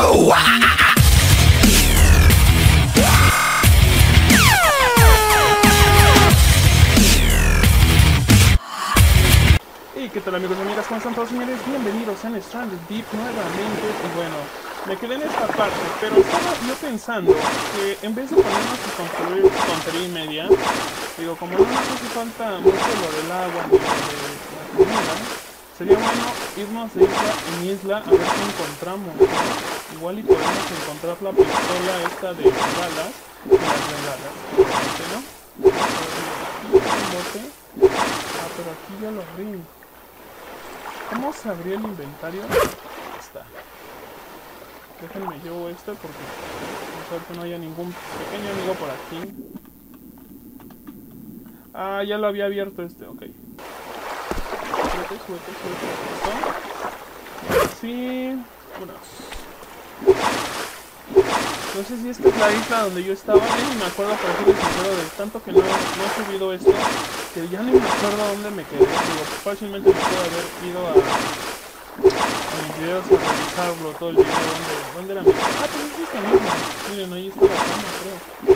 Y qué tal amigos y amigas, ¿cómo están todos señores? Bienvenidos a Stranded Deep nuevamente. Y bueno, me quedé en esta parte, pero estaba yo pensando que en vez de ponernos a construir tontería y media, digo, como no nos hace falta mucho lo del agua ni lo de la comida, sería bueno irnos de isla en isla a ver qué encontramos, ¿no? Igual y podemos encontrar la pistola esta de balas y las bengalas, ¿no? Un bote. Ah, pero aquí ya lo abrí. ¿Cómo se abrió el inventario? Ahí está. Déjenme yo este porque pensar que no haya ningún pequeño amigo por aquí. Ah, ya lo había abierto este, ok. Suerte. Esto. Sí. Unos. No sé si esta es la isla donde yo estaba. Ya ni me acuerdo, para ser sincero, de tanto que no he subido esto, que ya ni me acuerdo dónde me quedé. Digo, fácilmente me puedo haber ido a mis videos a revisarlo todo el video. ¿Dónde era mi... Ah, pues es esta misma. Miren, ahí está la cama, creo.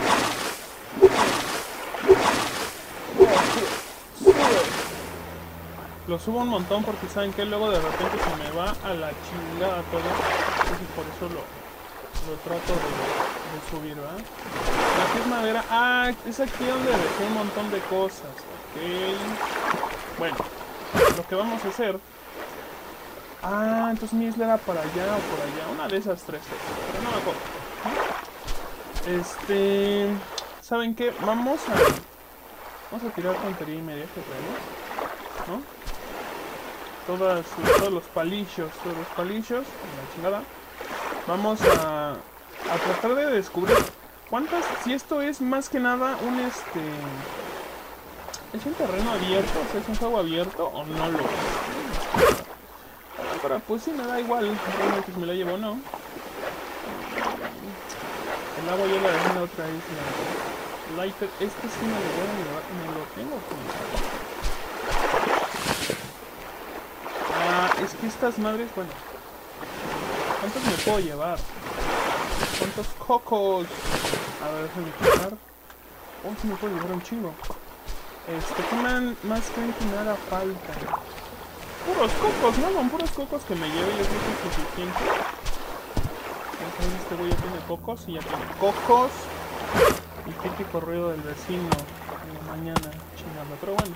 Sube. Lo subo un montón porque saben que luego de repente se me va a la chingada todo. Entonces por eso lo trato de subir, ¿verdad? Aquí es madera. Ah, es aquí donde dejé un montón de cosas. Ok. Bueno, lo que vamos a hacer... Ah, entonces mi isla era para allá o por allá. Una de esas tres. Pero no me acuerdo. ¿Saben qué? Vamos a tirar tontería y media que traemos, ¿no? Todos los palillos, la chingada. Vamos a tratar de descubrir cuántas, si esto es más que nada es un terreno abierto, o sea, es un juego abierto o no lo es. Pero pues sí, me da igual, realmente si me la llevo o no. El agua yo la dejé en otra isla. Lighter, sí me lo voy a llevar, me lo tengo que llevar. Es que estas madres, bueno, ¿cuántos me puedo llevar? ¿Cuántos cocos? A ver, déjenme quitar. Oh, sí me puedo llevar un chingo. ¿Qué más creen que me haga falta? Puros cocos, ¿no? Con puros cocos que me lleve yo creo que es suficiente. Entonces este güey ya tiene cocos y ya tiene cocos. Y típico ruido del vecino en la mañana chingando, pero bueno.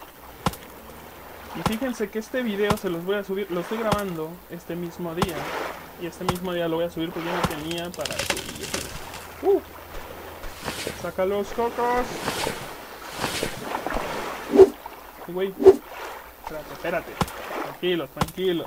Y fíjense que este video se los voy a subir, lo estoy grabando este mismo día. Y este mismo día lo voy a subir porque yo no tenía para subir. Saca los cocos. Sí, güey. Espérate. Tranquilo.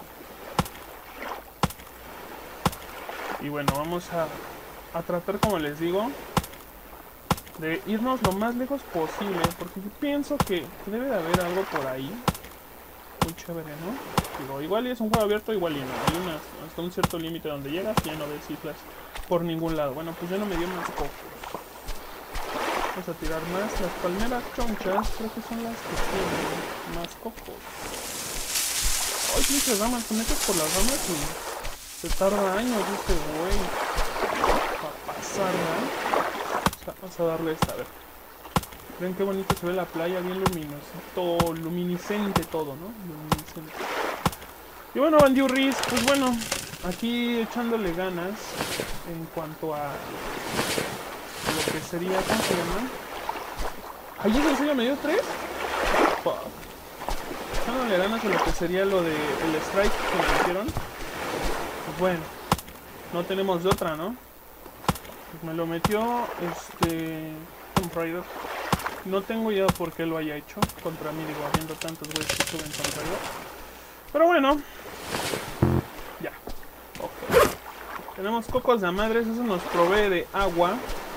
Y bueno, vamos a tratar, como les digo, de irnos lo más lejos posible. Porque yo pienso que debe de haber algo por ahí. Muy chévere, ¿no? Digo, igual y es un juego abierto, igual y no. Hay hasta un cierto límite donde llegas y ya no ves islas por ningún lado. Bueno, pues ya no me dio más cocos. Vamos a tirar más. Las palmeras chonchas creo que son las que tienen más cocos. Ay, pinches ramas, te metes por las ramas y se tarda años este güey para pasar, ¿no? Vamos a darle esta, a ver. Ven qué bonito se ve la playa, bien luminiscente todo, ¿no? Luminiscente. Y bueno, Bandiurris, pues bueno, aquí echándole ganas en cuanto a lo que sería, ¿cómo se llama? ¿Ayer en serio me dio 3? Fuck. Echándole ganas a lo que sería lo de el strike que me hicieron. Pues bueno, no tenemos de otra, ¿no? Pues me lo metió Tomb Raider. No tengo idea por qué lo haya hecho contra mí, digo, habiendo tantos güeyes que suben Tomb Raider. Pero bueno, ya. Okay. Tenemos cocos de madres, eso nos provee de agua.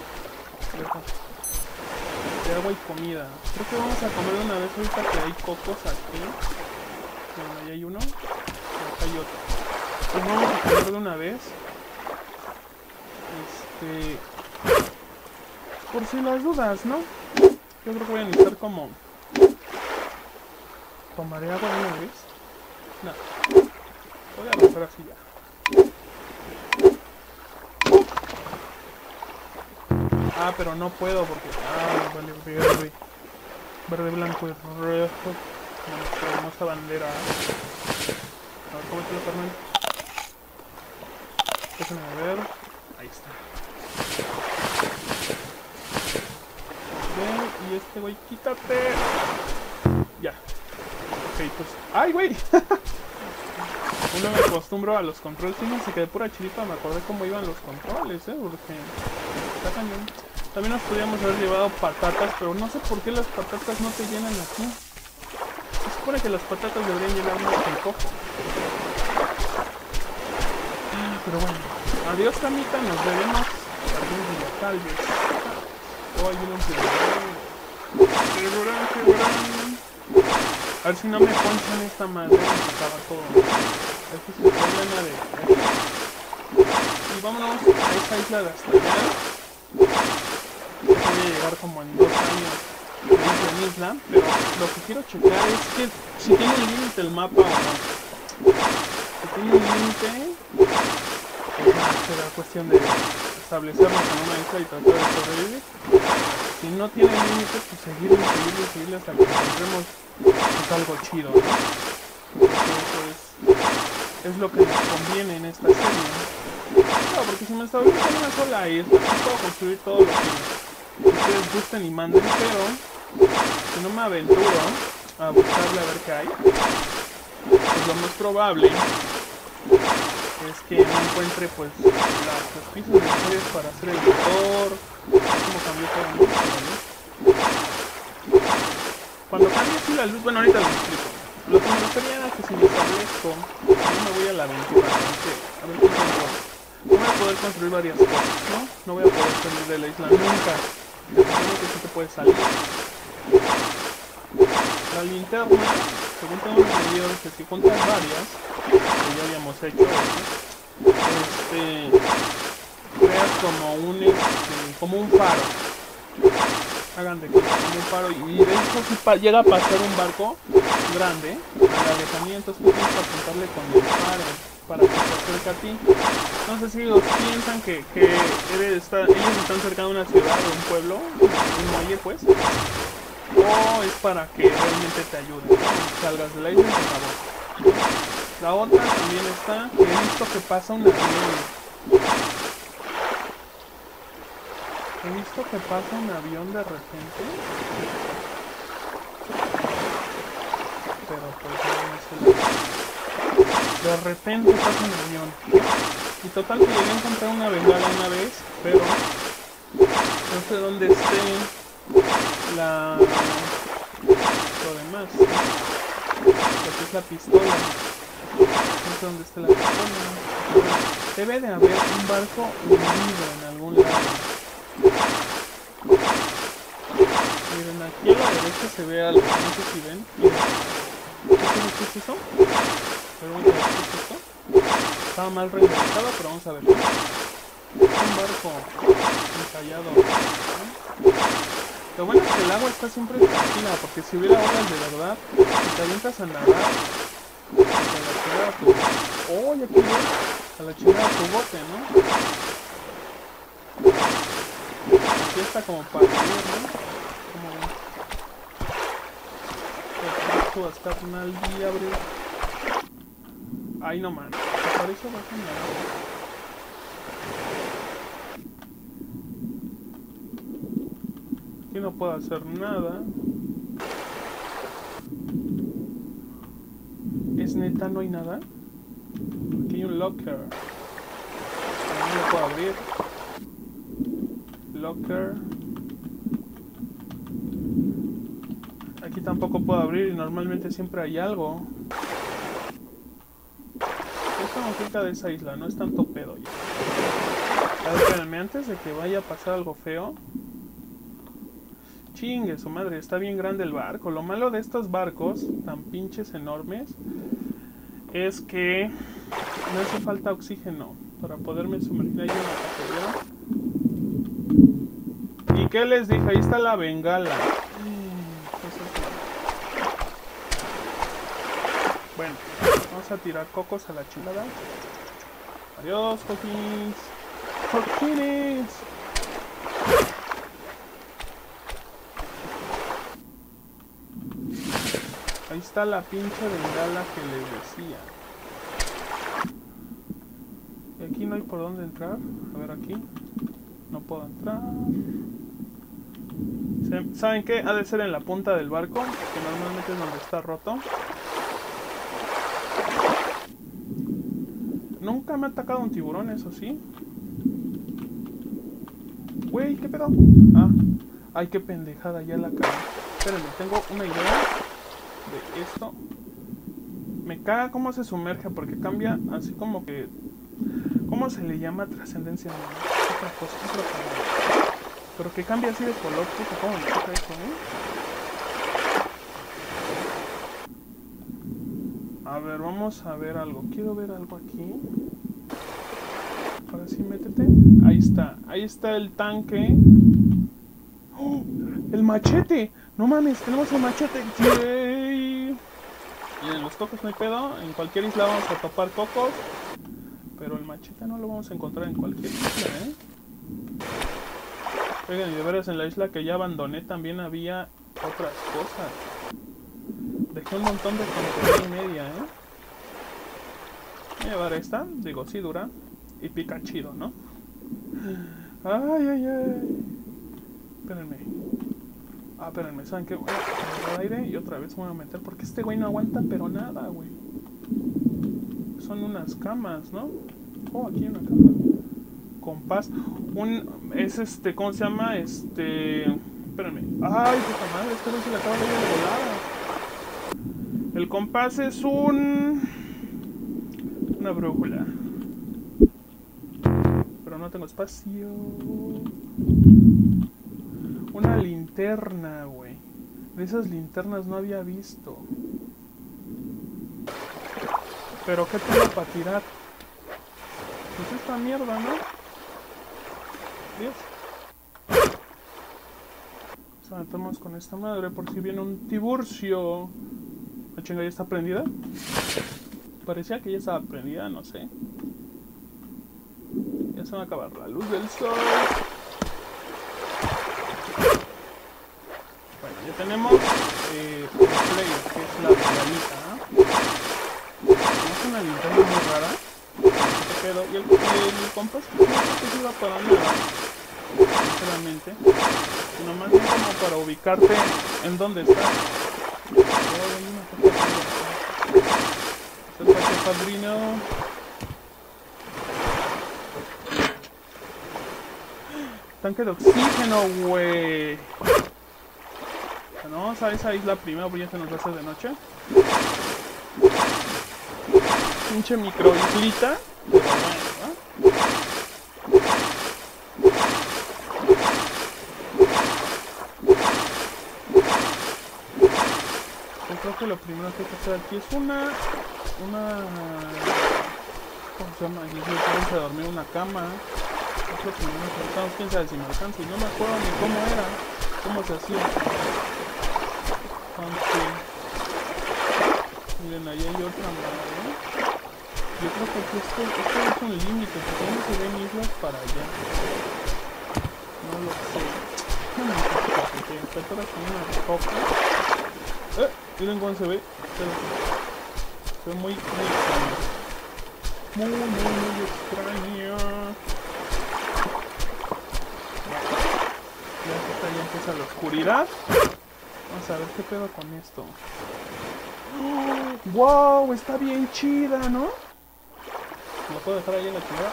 De agua y comida. Creo que vamos a comer una vez ahorita que hay cocos aquí. Bueno, ahí hay uno. Y acá hay otro. Pues vamos a comer de una vez. Por si las dudas, ¿no? Yo creo que voy a necesitar como... ¿Tomaré agua de una vez? No. Voy a romper así ya. Ah, pero no puedo porque... Ah, vale, verde. Verde, blanco y rojo. Como nuestra hermosa bandera. A ver, cómetelo, carnal. Déjenme ver. Ahí está. Bien, y este güey, quítate. Ya. Ok, pues... ¡Ay, güey! Uno me acostumbro a los controles. Fíjense que de pura chiripa me acordé cómo iban los controles, porque... Está cañón. También nos podríamos haber llevado patatas, pero no sé por qué las patatas no te llenan aquí. Se supone que las patatas deberían llenarnos un poco. Pero bueno. Adiós, camita. Nos veremos algún día, tal vez. Oh, hay un tiburón. A ver si no me ponchan esta madre y se acaba todo. Este es el problema de... Y vámonos a esta isla de hasta allá. Voy a llegar como en 2 años a esta isla, pero lo que quiero checar es que si tiene un límite el mapa o no. Si tiene un límite, pues será cuestión de establecernos en una isla y tratar de sobrevivir. Si no tiene límite, pues seguirle hasta que encontremos pues, algo chido, ¿no? Entonces, es lo que nos conviene en esta serie. Claro, porque si me establezco en una sola isla, puedo construir todo lo que ustedes gusten y manden, pero si no me aventuro a buscarle a ver qué hay, pues lo más probable es que no encuentre pues las piezas necesarias para hacer el motor. Como cambió todo el mundo, ¿no? Cuando cambie así la luz, bueno, ahorita lo explico. Lo que me refería era que si me establezco, yo me voy a la aventura, a ver qué encuentro. No voy a poder construir varias cosas, ¿no? No voy a poder salir de la isla nunca. Lo que sí te puede salir. La linterna, según tengo entendido, que si juntas varias, que ya habíamos hecho eso, creas como un faro. Hagan de cuenta, como un faro. Y de hecho, si llega a pasar un barco grande, al alejamiento, tú tienes que apuntarle con el faro para que se acerque a ti. No sé si ellos piensan que ellos están cerca de una ciudad o un pueblo, un muelle, pues. O es para que realmente te ayuden, ¿no? Salgas de la isla y se acabó. La otra también está, que he visto que pasa un avión. He visto que pasa un avión de repente. Pero pues no sé. De repente pasa un avión. Y total que llegué a encontrar una bengala una vez, pero no sé dónde esté lo demás, lo que es la pistola. No sé dónde está la pistola. Debe de haber un barco hundido en algún lado. Miren, aquí a la derecha se ve algo, no sé si ven. ¿Qué es eso? Pero vamos a ver qué es esto. Estaba mal renderizado, pero vamos a ver. Es un barco encallado, ¿no? Lo bueno es que el agua está siempre tranquila, porque si hubiera olas de verdad, si te avientas a nadar, pues a la chingada tu... ¡Oh, ya quedó! A la chingada tu bote, ¿no? Aquí está como para vivir, ¿no? Como... Esto va a estar al día, bro. Ay, no man, por eso va a nadar. Aquí no puedo hacer nada. ¿Es neta no hay nada? Aquí hay un locker. No lo puedo abrir. Locker. Aquí tampoco puedo abrir y normalmente siempre hay algo. Estamos cerca de esa isla, no es tanto pedo ya. A ver, espérenme, antes de que vaya a pasar algo feo. Chingue su madre, está bien grande el barco. Lo malo de estos barcos tan pinches enormes es que me hace falta oxígeno para poderme sumergir ahí en la cacería. ¿Y qué les dije? Ahí está la bengala. Bueno, vamos a tirar cocos a la chingada. Adiós, coquins. ¡Coquines! Ahí está la pinche bengala que les decía. Y aquí no hay por dónde entrar. A ver aquí. No puedo entrar. ¿Saben qué? Ha de ser en la punta del barco, que normalmente es donde está roto. Nunca me ha atacado un tiburón, eso sí. Güey, ¿qué pedo? Ah, ay, qué pendejada, ya la cagué. Espérenme, tengo una idea de esto. Me caga cómo se sumerge, porque cambia así como que... ¿Cómo se le llama? Trascendencia. Otra cosa, otra palabra. Pero que cambia así de color, puta, ¿cómo me toca eso, A ver, vamos a ver algo. Quiero ver algo aquí. Ahora sí, métete. Ahí está el tanque. ¡Oh! ¡El machete! ¡No mames! ¡Tenemos el machete! ¡Yay! Y en los cocos no hay pedo. En cualquier isla vamos a topar cocos. Pero el machete no lo vamos a encontrar en cualquier isla, Oigan, y de veras en la isla que ya abandoné también había otras cosas. Dejé un montón de tontería y media, Voy a llevar esta. Digo, sí dura. Y pica chido, ¿no? Ay, ay, ay. Espérenme. Espérenme, ¿saben qué? Voy a agarrar aire y otra vez me voy a meter. Porque este güey no aguanta, pero nada, güey. Son unas camas, ¿no? Oh, aquí hay una cama. Compás. Es ¿cómo se llama? Espérenme. Ay, puta madre, este güey se le acaba de ir de volada. El compás es una brújula. Pero no tengo espacio. Una linterna, güey. De esas linternas no había visto. Pero ¿qué tengo para tirar? Pues esta mierda, ¿no? Dios. Saltamos con esta madre por si viene un tiburcio. La chinga ya está prendida. Parecía que ya estaba prendida, no sé. Ya se va a acabar la luz del sol. Bueno, ya tenemos play, que es la realita. Es una linterna muy rara. Pero, y el compás no sé que sirva para nada, sinceramente. Sino más bien como para ubicarte en dónde estás. Acércate, padrino. Tanque de oxígeno, güey. Bueno, vamos a esa isla primero, porque ya se nos va a hacer de noche. Pinche micro islita. Yo creo que lo primero que hay que hacer aquí es una ¿cómo se llama? Aquí vamos a dormir una cama. Es lo primero que necesitamos. Quién sabe si me alcanza. Y no me acuerdo ni cómo era, cómo se hacía. Aunque miren, ahí hay otra madre. Yo creo que aquí esto es un límite, porque no se ven islas para allá. No lo sé. No me importa, porque está toda como una copa. Miren cómo se ve. Se ve muy extraño. Muy extraño. Ya empieza la oscuridad. Vamos a ver qué pedo con esto. ¡Wow! Está bien chida, ¿no? ¿La puedo dejar ahí en la chingada?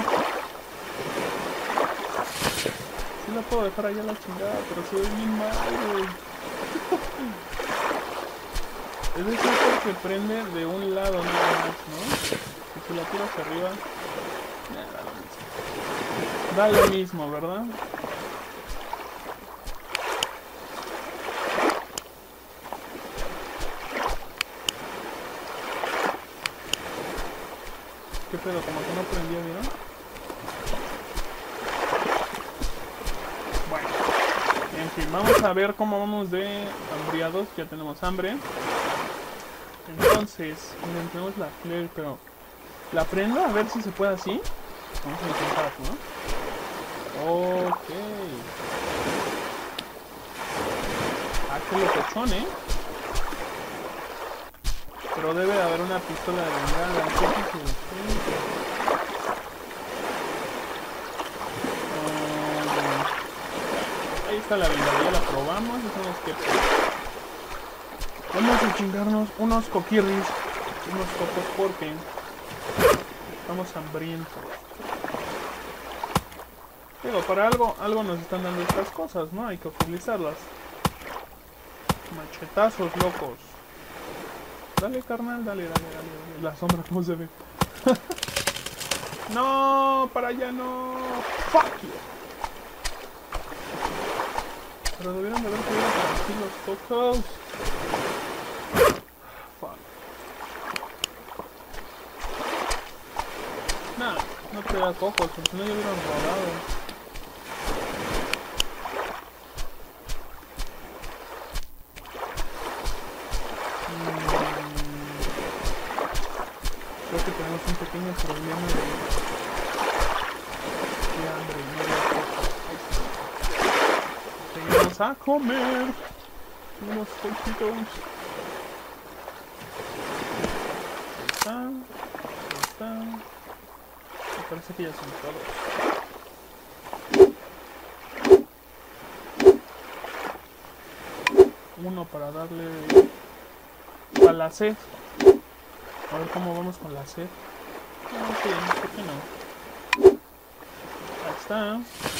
Sí la puedo dejar ahí en la chingada, pero se ve bien mal, güey. Es decir, que prende de un lado nada más, ¿no? Y si la tiro hacia arriba, da lo mismo, ¿verdad? ¿Qué pedo? Como que no prendía, ¿vieron? Bueno, en fin, vamos a ver cómo vamos de hambriados. Ya tenemos hambre. Entonces, miren, tenemos la flare, pero la prendo a ver si se puede así. Vamos a intentar, ¿no? Ok. Qué locochón, Pero debe de haber una pistola de bengala. Ahí está la bengala, ya la probamos. Dijimos que vamos a chingarnos unos coquirris, unos cocos porque estamos hambrientos. Digo, para algo nos están dando estas cosas, ¿no? Hay que utilizarlas. Machetazos locos. Dale, carnal, dale. La sombra, ¿cómo se ve? No, para allá no. Fuck you. Pero debieron de haber podido por aquí los cocos. Fuck. Nah, no traía cocos, porque no ya hubieran rodado. Creo que tenemos un pequeño problema de hambre y no de cocos. Seguimos a comer unos coquitos. Ahí está. Me parece que ya son todos. Uno para darle a la sed. A ver cómo vamos con la sed. Ok, ¿por qué no? Ahí está.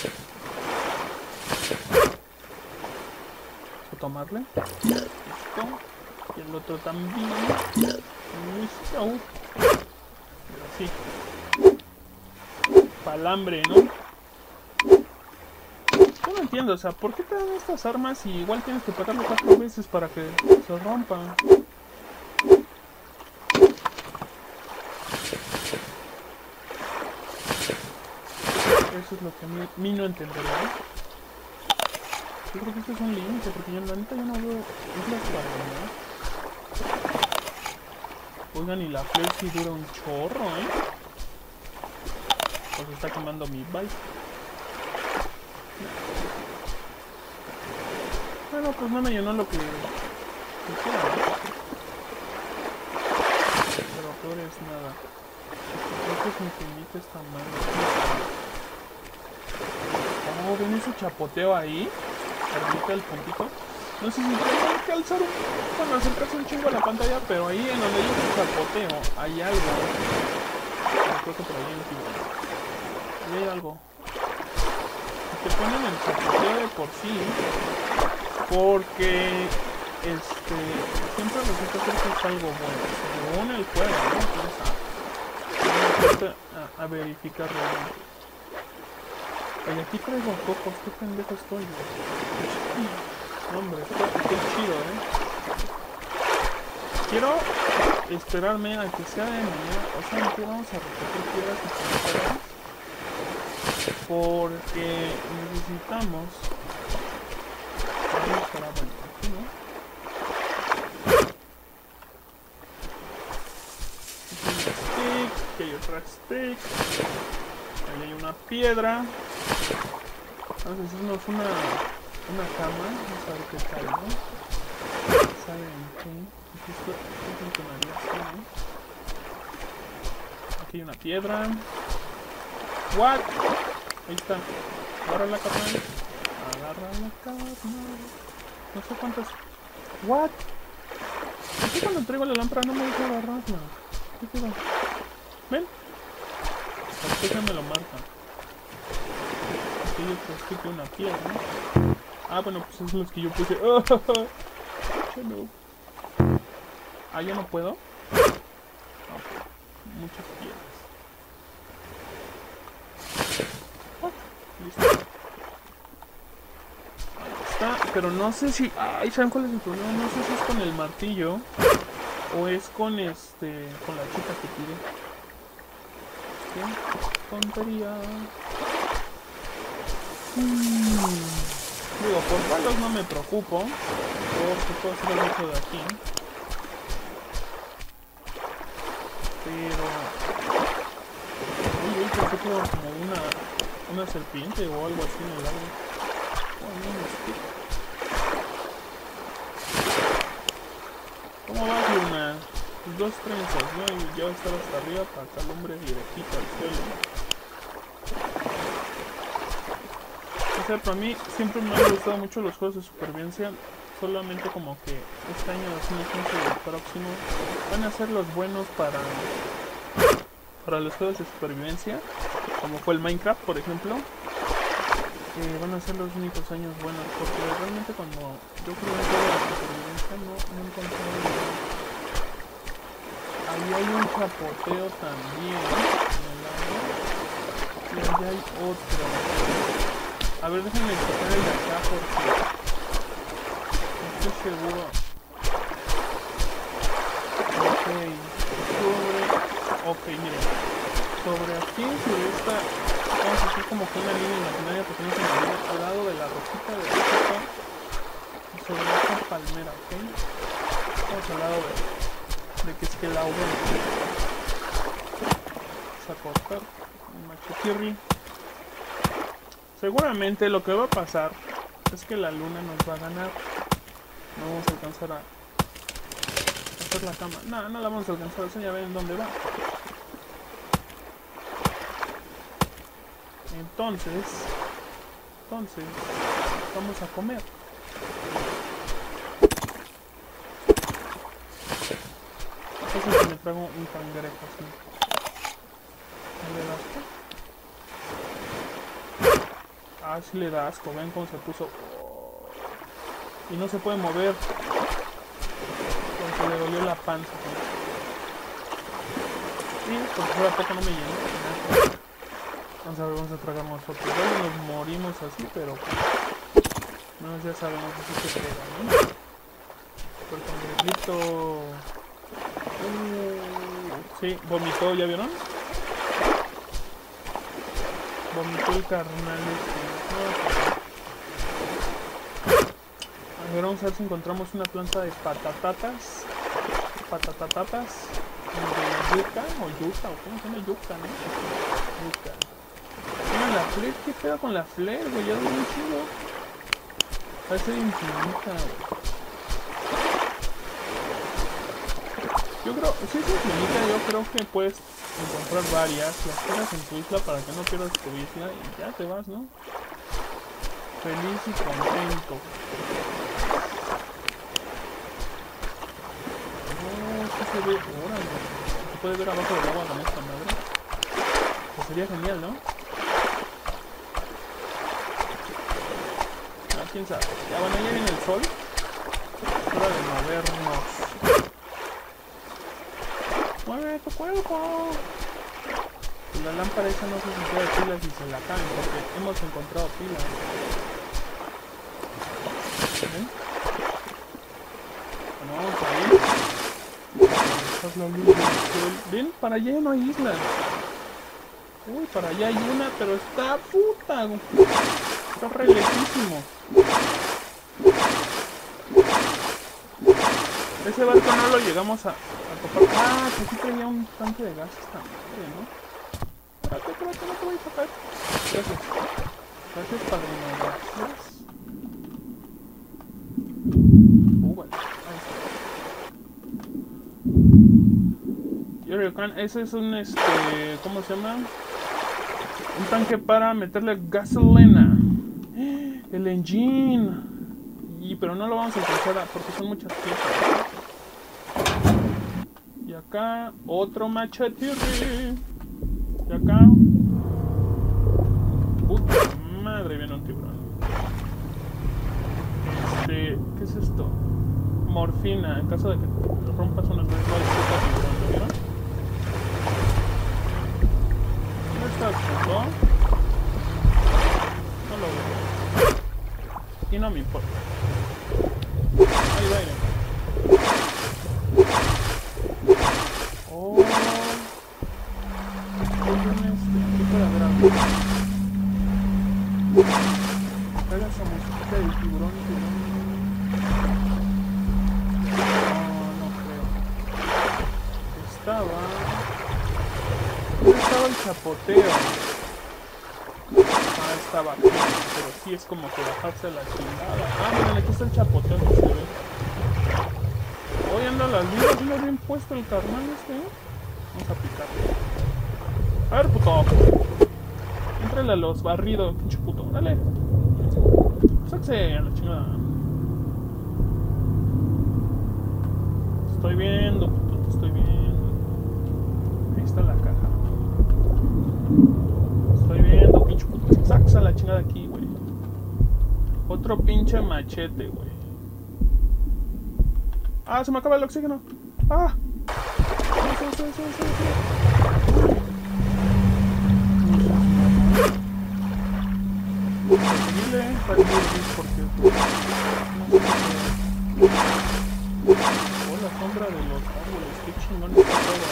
Vamos a tomarle. Listo. Y el otro también. Listo. Así. Palambre, ¿no? Yo no entiendo, o sea, ¿por qué te dan estas armas y igual tienes que pegarle 4 veces para que se rompan? Eso es lo que a mí no entenderá. Yo creo que esto es un límite, porque yo la neta yo no veo islas para ganar. Oigan, y la flex sí dura un chorro, Pues está quemando mi bike. Bueno, pues no me llenó lo que quisiera, Pero peor es nada. Creo que su infinito está mal. Oh, ¿ven ese chapoteo ahí? Arriba el puntito. No sé si tengo que alzar bueno, acercarse un chingo a la pantalla, pero ahí en donde hay un chapoteo hay algo. Creo que por ahí en el ahí hay algo. Te ponen el chapoteo de por sí, porque siempre resulta ser que es algo bueno. Según el juego, ¿no? A verificar realmente. Oye, aquí traigo cocos, qué pendejo estoy, Hombre, qué chido, Quiero esperarme a que sea de mañana, o sea, aquí vamos a recoger piedras y piedras, porque necesitamos... Ahí estará, bueno, aquí, ¿no? Aquí hay otra stick, ahí hay una piedra. Vamos a hacernos una cama, vamos a ver qué tal, ¿no? ¿Saben qué? Esto funcionaría así, ¿no? Aquí hay una piedra. ¿What? Ahí está. Agarra la carnal. Agarra la carnal. No sé cuántas. ¿What? ¿Por qué cuando traigo la lámpara no me deja agarrarla? ¿Qué pedo? ¿Ven? Después ya me lo marca. Yo puse que una piedra, ¿no? Ah, bueno, pues esos son los que yo puse. ¡Oh! No. Ah, ¿ya no puedo? Okay. Muchas piedras. Listo. Ahí está, pero no sé si... Ay, ¿saben cuál es el problema? No sé si es con el martillo o es con con la chica que tiré. ¿Qué tontería? Digo, por palos no me preocupo, porque puedo hacer el hecho de aquí. Pero... Uy, creo que tengo como una serpiente o algo así en el árbol. ¿Cómo vas, Luna? pues, 2 trenzas, ¿no? Y yo estar hasta arriba para que el hombre directito al suelo. O sea, para mí siempre me han gustado mucho los juegos de supervivencia. Solamente como que este año 2015 y el próximo van a ser los buenos para los juegos de supervivencia, como fue el Minecraft, por ejemplo. Van a ser los únicos años buenos, porque realmente cuando yo creo en juego de supervivencia no encontré nada. Ahí hay un chapoteo también en el agua, y allá hay otro. A ver, déjenme quitar el de acá porque no estoy seguro. Ok, miren. Sobre aquí, sobre esta, vamos a hacer como que una línea imaginaria porque no se me olvida, al lado de la rosita de rosita, sobre esta palmera, ¿ok? Vamos al lado de que es que la hoguera. Vamos a cortar un machetirri. Seguramente lo que va a pasar es que la luna nos va a ganar. No vamos a alcanzar a hacer la cama. No, no la vamos a alcanzar, eso ya ven dónde va. Entonces, vamos a comer. Entonces si me trago un cangrejo así. ¿No le da asco? Ah, sí le da asco, ven cómo se puso. Y no se puede mover. Porque le dolió la panza. Y pues por a poco no me lleno. Vamos a ver, vamos a tragar nosotros. Igual nos morimos así, pero no, ya sabemos así que pega, ¿no? Por el cangrejito. Sí, vomitó, ¿ya vieron? Vomitó el carnal A ver, vamos a ver si encontramos una planta de patatatas. Patatatas. De yuca, o yuca, o cómo se llama yuca, ¿no? Yuca. Mira la flecha, ¿qué pedo con la flecha, güey? Ya muy chido. Parece infinita, güey. Yo creo, si es infinita, yo creo que puedes encontrar varias, las pones en tu isla para que no pierdas tu isla y ya te vas, ¿no? Feliz y contento. No, sí se ve, órale. Se puede ver abajo del agua con esta madre. Pues sería genial, ¿no? Ah, quién sabe. Ya bueno, ya viene el sol. Es hora de movernos. ¡Mueve tu cuerpo! La lámpara esa no sé si trae pilas y se la caen porque hemos encontrado pilas. ¿Ven? Bueno, vamos a ir. Esta es la luz del sol. ¿Ven? Para allá no hay islas. Uy, para allá hay una, pero está puta. Está re lejísimo. Ese barco no lo llegamos a topar. Ah, que aquí traía un tanque de gas esta madre, ¿no? Espérate, no te voy a tocar. Gracias. Gracias, padrino. Gracias. Bueno. Ahí está. Ese es un, ¿cómo se llama? Un tanque para meterle gasolina. El engine. Pero no lo vamos a alcanzar porque son muchas piezas. Y acá otro machetirri. Y acá. Puta madre, viene un tiburón. ¿Qué es esto? Morfina, en caso de que rompas unas veces, no hay puta tiburón, ¿lo vieron? ¿Dónde estás, puto? No lo veo. Y no me importa. Ahí va, aire. Oh. Aquí puede haber algo. Pega esa música del tiburón, No creo. ¿Dónde estaba el chapoteo? Ah, estaba aquí, pero sí es como que bajarse a la chingada. Ah, miren, aquí está el chapoteo que se ve. Hoy anda las vidas, anda bien puesto el carnal este. Vamos a picar. A ver, puto. Entrale a los barridos, pinche puto. Dale. Sáquese a la chingada. Te estoy viendo, puto, te estoy viendo. Ahí está la caja. Te estoy viendo, pinche puto. Sáquese a la chingada aquí, güey. Otro pinche machete, güey. Ah, se me acaba el oxígeno. Ah. Sí. Seguirle para porque oh, la sombra de los árboles, qué chingón está todo,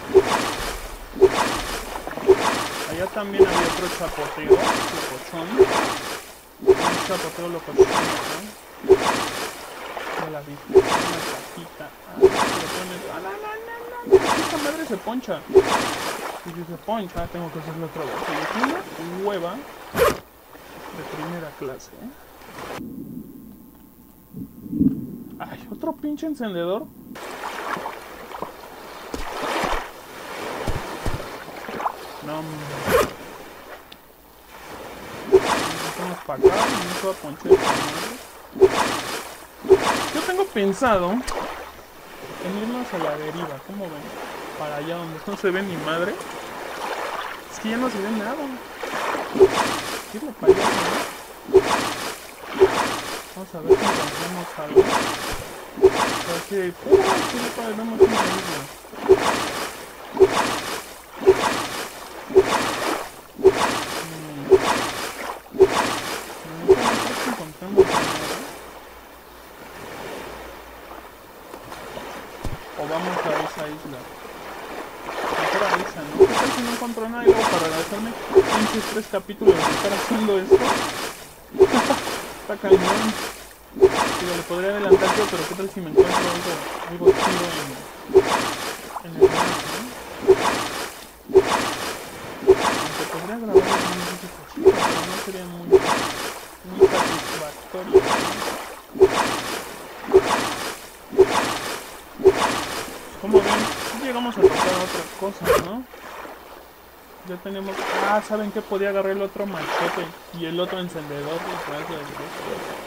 Allá también había otro chapoteo, locochón. Un chapoteo locochón, ¿no? Ya la vi, una cajita. No. Esta madre se poncha. Y si se poncha, tengo que hacerlo otra vez. Y una hueva de primera clase, Ay, otro pinche encendedor. No, vamos para acá, vamos a ponchar. Yo tengo pensado en irnos a la deriva, ¿cómo ven? Para allá donde no se ve ni madre. Es que ya no se ve nada. Irle para allá, ¿no? Vamos a ver si encontramos algo. Porque, vemos una isla. O vamos a esa isla. Mejor a esa, ¿no? ¿Qué tal si no encuentro nada y luego para agradecerme pinches 3 capítulos de estar haciendo esto? Está cañón. Digo, le podría adelantar yo, pero ¿qué tal si me encuentro algo chido en el mar, ¿no? Aunque podría grabar un poquito chido, pero no sería muy satisfactorio, Como ven, llegamos a tocar otras cosas, ¿no? Ya tenemos... Ah, ¿saben qué? Podía agarrar el otro machete y el otro encendedor detrás de las dos cosas.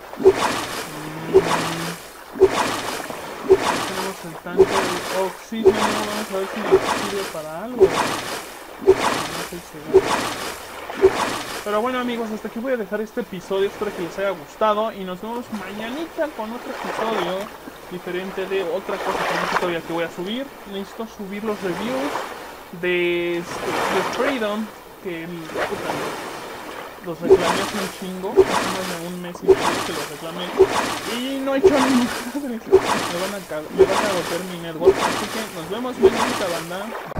Tenemos el tanque de oxígeno, vamos a ver si nos sirve para algo. No estoy seguro. Pero bueno, amigos, hasta aquí voy a dejar este episodio, espero que les haya gustado y nos vemos mañanita con otro episodio diferente de otra cosa que no sé todavía que voy a subir. Necesito subir los reviews de Freedom, que los reclamé hace un chingo, hace más de un mes y medio que los reclamé y no he hecho ni madre. Me van a cagotear mi network, así que nos vemos mañana, banda.